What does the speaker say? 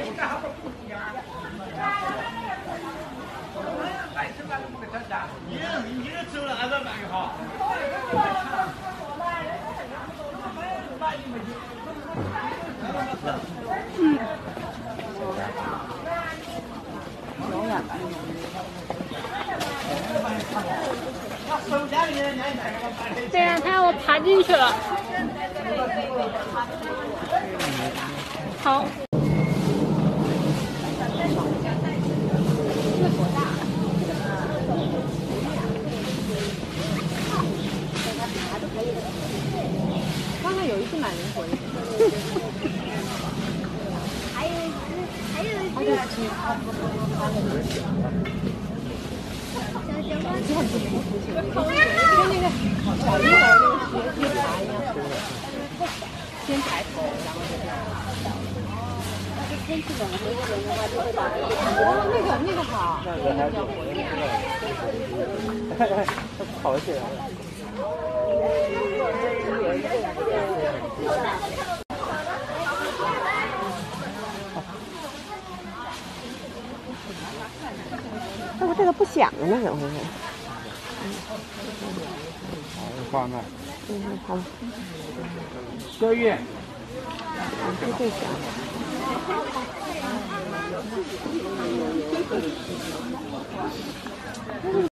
你这走了还是蛮好。 对呀，他要我爬进去了。好。刚才有一只蛮灵活的。还有一只。你很不服气，跟那个小婴儿那个学爬一样，先抬头，然后就这样。要是天气冷和热的话，就会把那个好，那个还比较活跃。跑起来了。 怎么这个不响了呢？怎么回事？ 放那。 好了。 小雨。 就这响。